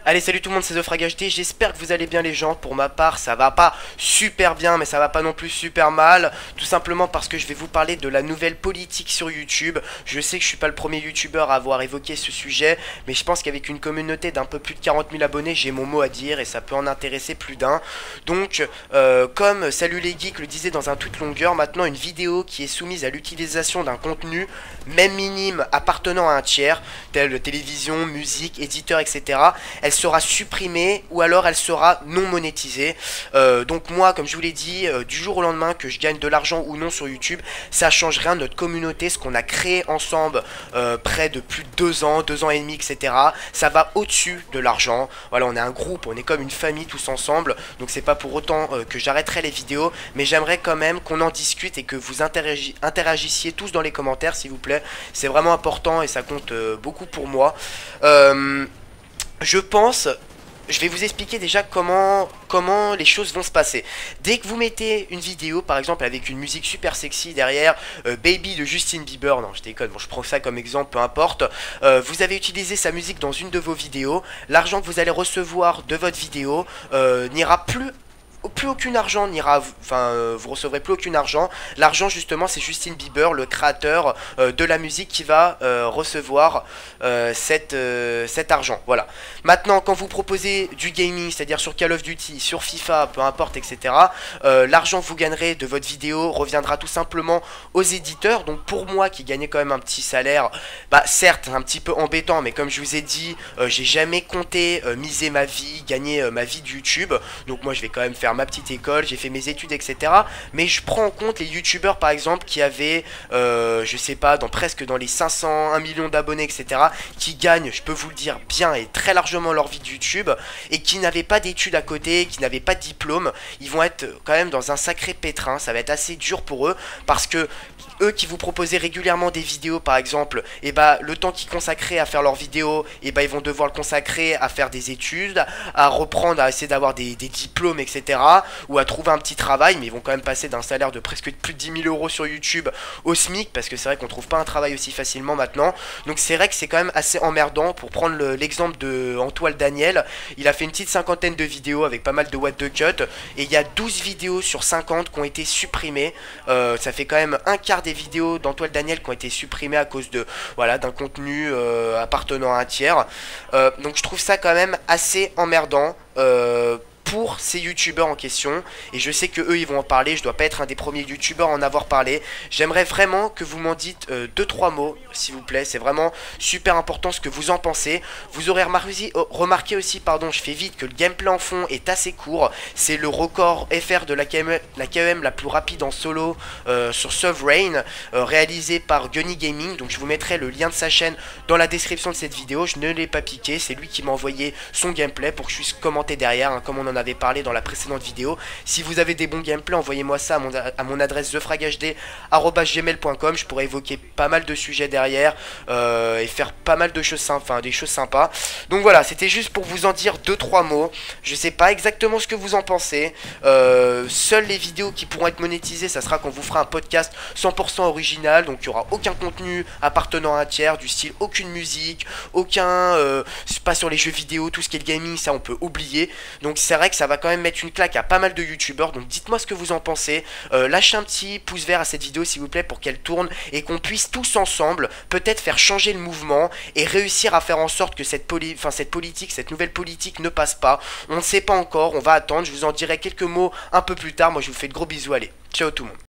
Allez, salut tout le monde, c'est TheFragHD, j'espère que vous allez bien les gens. Pour ma part, ça va pas super bien, mais ça va pas non plus super mal. Tout simplement parce que je vais vous parler de la nouvelle politique sur YouTube. Je sais que je suis pas le premier youtubeur à avoir évoqué ce sujet, mais je pense qu'avec une communauté d'un peu plus de 40 000 abonnés, j'ai mon mot à dire et ça peut en intéresser plus d'un. Donc, comme Salut les Geeks le disait dans un tweet longueur, maintenant une vidéo qui est soumise à l'utilisation d'un contenu, même minime, appartenant à un tiers, tel télévision, musique, éditeur, etc., elle sera supprimée ou alors elle sera non monétisée. Donc moi, comme je vous l'ai dit, du jour au lendemain, que je gagne de l'argent ou non sur YouTube, ça change rien de notre communauté, ce qu'on a créé ensemble près de plus de 2 ans et demi, etc. Ça va au-dessus de l'argent. Voilà, on est un groupe, on est comme une famille tous ensemble, donc c'est pas pour autant que j'arrêterai les vidéos, mais j'aimerais quand même qu'on en discute et que vous interagissiez tous dans les commentaires, s'il vous plaît. C'est vraiment important et ça compte beaucoup pour moi. Je vais vous expliquer déjà comment les choses vont se passer. Dès que vous mettez une vidéo, par exemple avec une musique super sexy derrière, Baby de Justin Bieber, non je déconne, bon je prends ça comme exemple, peu importe, vous avez utilisé sa musique dans une de vos vidéos, l'argent que vous allez recevoir de votre vidéo n'ira plus aucun argent n'ira, vous recevrez plus aucun argent. L'argent justement c'est Justin Bieber, le créateur de la musique, qui va recevoir cet argent. Voilà. Maintenant quand vous proposez du gaming, c'est-à-dire sur Call of Duty, sur FIFA, peu importe, etc., l'argent que vous gagnerez de votre vidéo reviendra tout simplement aux éditeurs. Donc pour moi qui gagnais quand même un petit salaire, bah certes un petit peu embêtant, mais comme je vous ai dit, j'ai jamais compté miser ma vie, gagner ma vie de YouTube. Donc moi je vais quand même faire ma petite école, j'ai fait mes études, etc. Mais je prends en compte les youtubeurs par exemple qui avaient, je sais pas, presque dans les 500, 1 million d'abonnés, etc. qui gagnent, je peux vous le dire, bien et très largement leur vie de YouTube, et qui n'avaient pas d'études à côté, qui n'avaient pas de diplôme. Ils vont être quand même dans un sacré pétrin, ça va être assez dur pour eux, parce que eux qui vous proposaient régulièrement des vidéos par exemple, et bah le temps qu'ils consacraient à faire leurs vidéos, et bah ils vont devoir le consacrer à faire des études, à reprendre, à essayer d'avoir des diplômes, etc., ou à trouver un petit travail, mais ils vont quand même passer d'un salaire de presque plus de 10 000 euros sur YouTube au SMIC, parce que c'est vrai qu'on trouve pas un travail aussi facilement maintenant. Donc c'est vrai que c'est quand même assez emmerdant. Pour prendre l'exemple de Antoine Daniel, il a fait une petite cinquantaine de vidéos avec pas mal de what the cut, et il y a 12 vidéos sur 50 qui ont été supprimées. Ça fait quand même un quart des vidéos d'Antoine Daniel qui ont été supprimées à cause de, voilà, d'un contenu appartenant à un tiers. Donc je trouve ça quand même assez emmerdant pour ces youtubeurs en question, et je sais que eux ils vont en parler. Je dois pas être un des premiers youtubeurs à en avoir parlé. J'aimerais vraiment que vous m'en dites 2-3 mots s'il vous plaît, c'est vraiment super important ce que vous en pensez. Vous aurez remarqué aussi, pardon, je fais vite, que le gameplay en fond est assez court. C'est le record FR de la KEM la plus rapide en solo sur Sovereign, réalisé par Gunny Gaming. Donc je vous mettrai le lien de sa chaîne dans la description de cette vidéo. Je ne l'ai pas piqué, c'est lui qui m'a envoyé son gameplay pour que je puisse commenter derrière, hein, comme on en avait parlé dans la précédente vidéo. Si vous avez des bons gameplays, envoyez-moi ça à mon adresse thefraghd@gmail.com. Je pourrais évoquer pas mal de sujets derrière et faire pas mal de choses des choses sympas. Donc voilà, c'était juste pour vous en dire 2-3 mots. Je sais pas exactement ce que vous en pensez. Seules les vidéos qui pourront être monétisées, ça sera quand vous fera un podcast 100% original. Donc il n'y aura aucun contenu appartenant à un tiers, du style aucune musique, aucun pas sur les jeux vidéo, tout ce qui est le gaming, ça on peut oublier. Donc c'est vrai que ça va quand même mettre une claque à pas mal de youtubeurs. Donc dites-moi ce que vous en pensez. Lâchez un petit pouce vert à cette vidéo s'il vous plaît, pour qu'elle tourne et qu'on puisse tous ensemble peut-être faire changer le mouvement et réussir à faire en sorte que cette nouvelle politique ne passe pas. On ne sait pas encore, on va attendre. Je vous en dirai quelques mots un peu plus tard. Moi je vous fais de gros bisous, allez, ciao tout le monde.